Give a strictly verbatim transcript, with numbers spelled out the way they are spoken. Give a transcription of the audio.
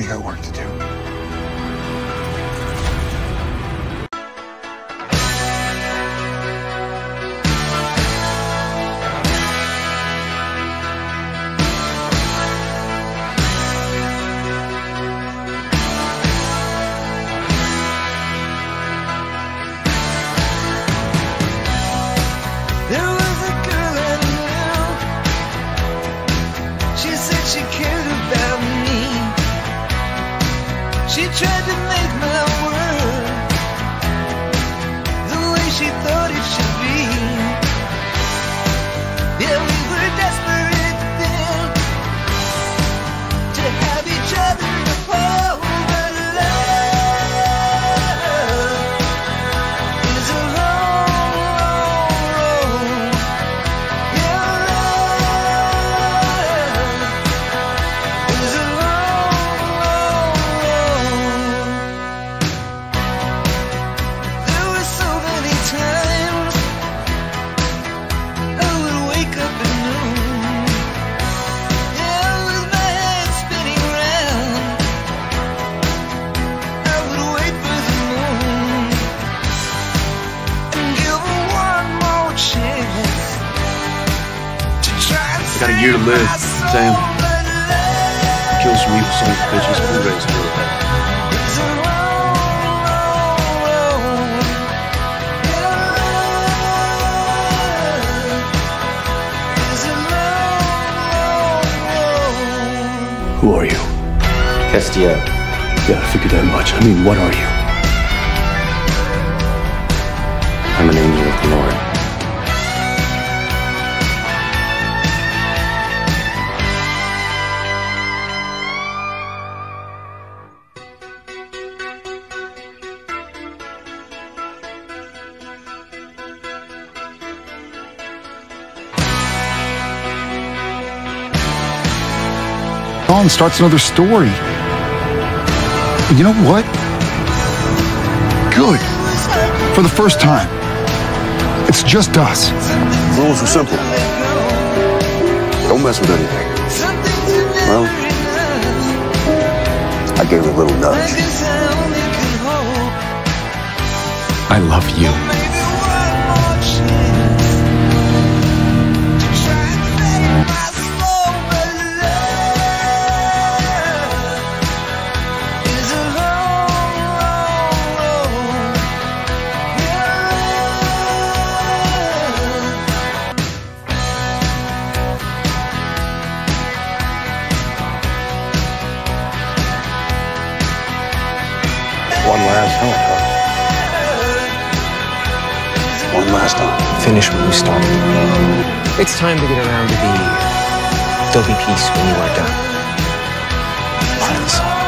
We got work to do. There was a girl I knew. She said she cared about me. She tried to make my world the way she thought it should be. Yeah, we were desperate then to have each other apart. But love is a long, long road. Yeah, love is a long, long road. There were so many times I would wake up at noon, yeah, with my head spinning round. I would wait for the moon and give her one more chance to try and got a year to save live, my soul. Sam. But love Kill some evil sons of bitches. We'll raise her. is a long, long road. Yeah, love is a long, long road. Who are you? Castillo. Yeah, I figured that much. I mean, what are you? I'm an angel of the Lord. On starts another story. And you know what? Good. For the first time. It's just us. Rules are simple. Don't mess with anything. Well, I gave her a little nudge. I love you. One last time, huh? One last time. Finish what we started. It's time to get around to the there'll be peace when you are done. Part of the song.